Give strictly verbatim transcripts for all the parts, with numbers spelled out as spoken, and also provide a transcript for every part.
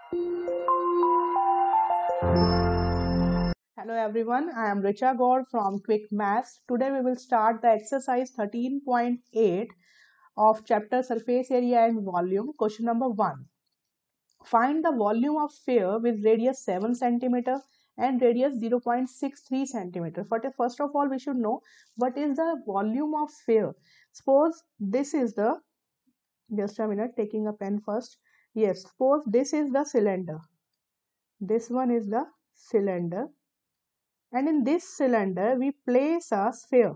Hello everyone, I am Richa Gaur from Quick Maths. Today we will start the exercise thirteen point eight of chapter Surface Area and Volume. Question number one. Find the volume of sphere with radius seven centimeter and radius zero point six three centimeter. First of all, we should know what is the volume of sphere. Suppose this is the, just a minute, taking a pen first. Yes, suppose this is the cylinder. This one is the cylinder. And in this cylinder, we place a sphere.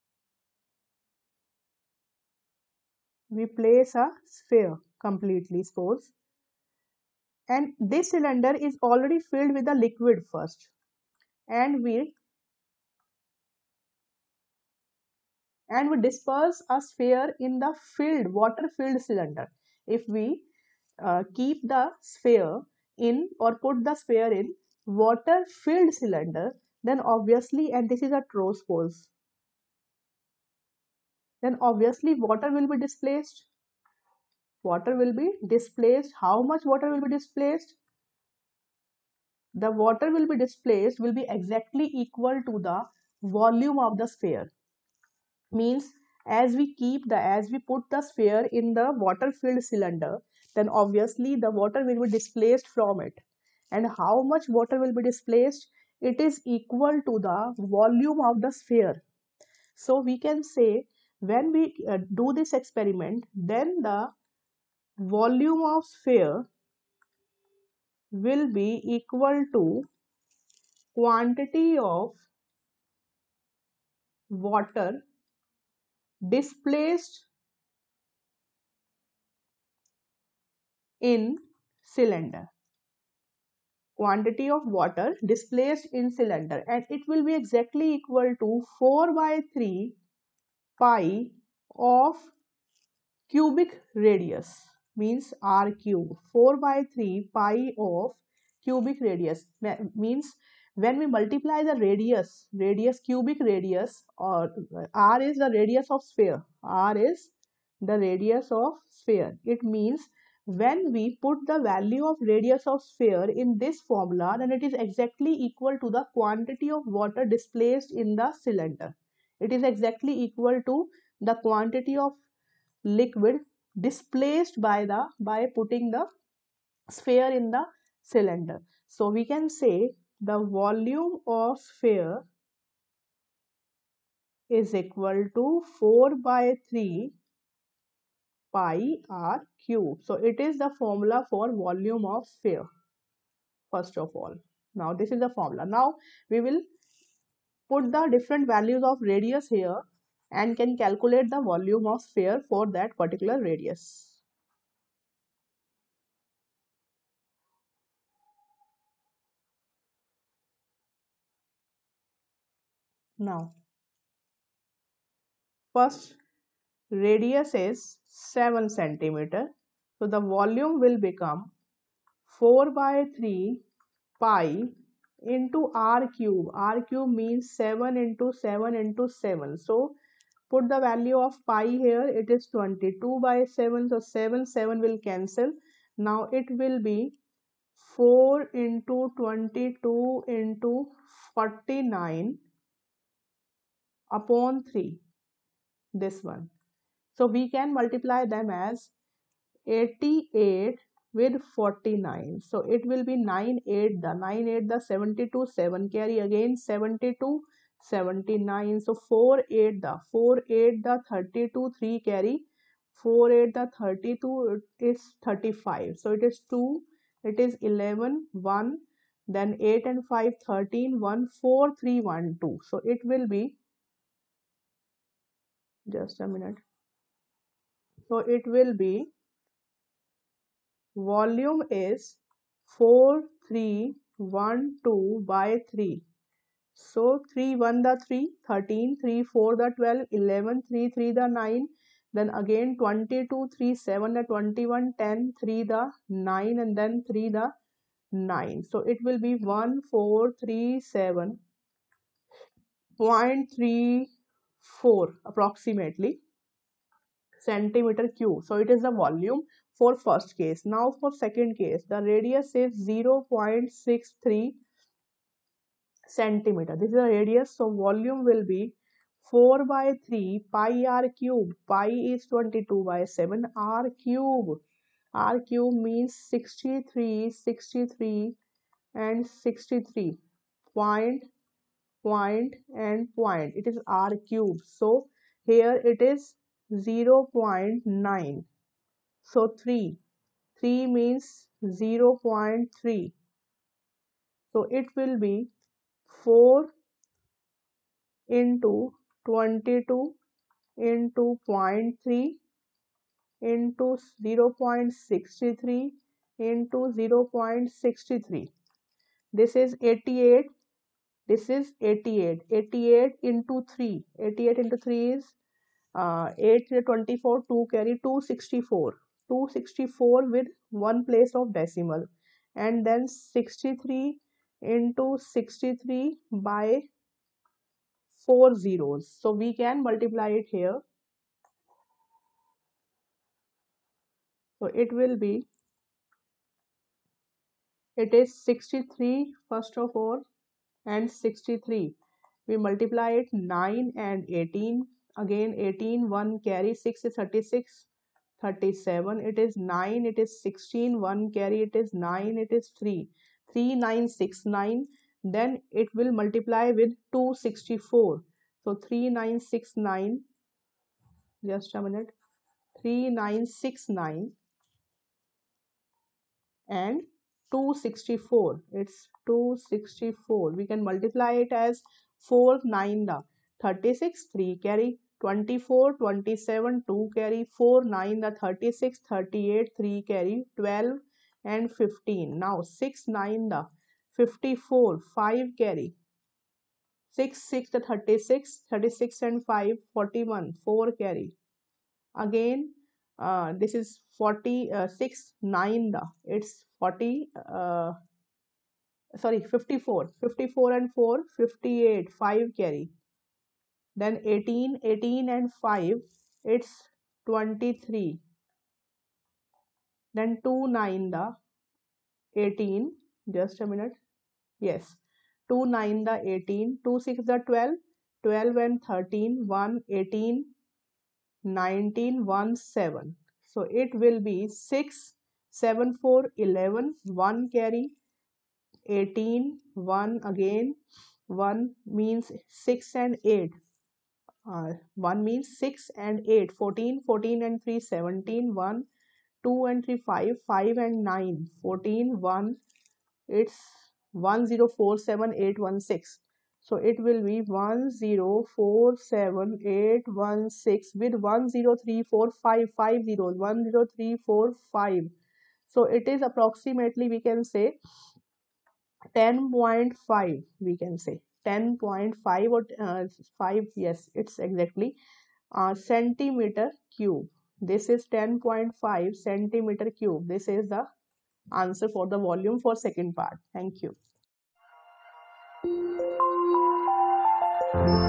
We place a sphere completely, suppose. And this cylinder is already filled with the liquid first. And we and we disperse a sphere in the filled, water-filled cylinder. If we uh, keep the sphere in or put the sphere in water-filled cylinder, then obviously, and this is a true suppose, then obviously water will be displaced. Water will be displaced. How much water will be displaced? The water will be displaced will be exactly equal to the volume of the sphere. Means as we keep the, as we put the sphere in the water filled cylinder, then obviously the water will be displaced from it. And how much water will be displaced? It is equal to the volume of the sphere. So we can say when we uh, do this experiment, then the volume of sphere will be equal to quantity of water displaced in cylinder. Quantity of water displaced in cylinder, and it will be exactly equal to four by three pi of cubic radius, means r cube. four by three pi of cubic radius means when we multiply the radius, radius cubic radius, or r is the radius of sphere, r is the radius of sphere. It means when we put the value of radius of sphere in this formula, then it is exactly equal to the quantity of water displaced in the cylinder. It is exactly equal to the quantity of liquid displaced by the by putting the sphere in the cylinder. So we can say the volume of sphere is equal to four by three pi r cube. So it is the formula for volume of sphere, first of all. Now this is the formula. Now we will put the different values of radius here and can calculate the volume of sphere for that particular radius. Now first radius is seven centimeter. So the volume will become four by three pi into r cube. R cube means seven into seven into seven. So put the value of pi here. It is twenty-two by seven. So seven, seven will cancel. Now it will be four into twenty-two into forty-nine upon three. This one. So we can multiply them as eighty-eight with forty-nine. So it will be nine eight the nine eight the seventy-two, seven carry again seventy-two, seventy-nine. So four eight the four eight the thirty-two, three carry four eight the thirty-two is thirty-five. So it is two, it is eleven, one, then eight and five, thirteen, one, four, three, one, two. So it will be, just a minute. So it will be volume is four, three, one, two by three. So three, one the three, thirteen, three, four the twelve, eleven, three, three the nine, then again twenty-two, three, seven the twenty-one, ten, three the nine, and then three the nine. So it will be one four three seven point three four approximately centimeter cube. So it is the volume for first case. Now for second case, the radius is zero point six three centimeter. This is the radius, so volume will be four by three pi r cube. Pi is twenty-two by seven, r cube. R cube means sixty-three, sixty-three and sixty-three. Point, point and point. It is r cube. So here it is zero point nine. So three. three means zero point three. So it will be four into twenty-two into zero point three into zero point six three into zero point six three. This is eighty-eight. This is eighty-eight. eighty-eight into three. eighty-eight into three is uh, eight twenty-four. two carry two sixty-four. two sixty-four with one place of decimal. And then sixty-three into sixty-three by four zeros. So we can multiply it here. So it will be, it is sixty-three first of all and sixty-three. We multiply it nine and eighteen. Again eighteen, one carry, six is thirty-six, thirty-seven. It is nine, it is sixteen, one carry, it is nine, it is three. three, nine, six, nine. Then it will multiply with two sixty-four. So three, nine, six, nine. Just a minute. three, nine, six, nine and two sixty-four. It's two sixty-four. We can multiply it as four, nine, the thirty-six, three carry, twenty-four, twenty-seven, two carry, four, nine, the thirty-six, thirty-eight, three carry, twelve and fifteen. Now six, nine, the fifty-four, five carry, six, six, the thirty-six, thirty-six and five, forty-one, four carry. Again uh, this is forty-six, nine, the it's forty, uh, sorry, fifty-four, fifty-four and four, fifty-eight, five carry. Then eighteen, eighteen and five, it's twenty-three. Then two, nine, the eighteen, just a minute, yes, two, nine, the eighteen, two, six, the twelve, twelve and thirteen, one, eighteen, nineteen, one, seven. So it will be six, seven, four, eleven, one carry, eighteen, one again, one means six and eight. Uh, one means six and eight, fourteen, fourteen and three, seventeen, one, two and three, five, five and nine, fourteen, one, it's one zero four seven eight one six. So it will be one zero four seven eight one six with one zero three four five, five zeros, one zero three four five. So it is approximately, we can say ten point five, we can say ten point five or uh, five, yes, it's exactly uh, centimeter cube. This is ten point five centimeter cube. This is the answer for the volume for second part. Thank you.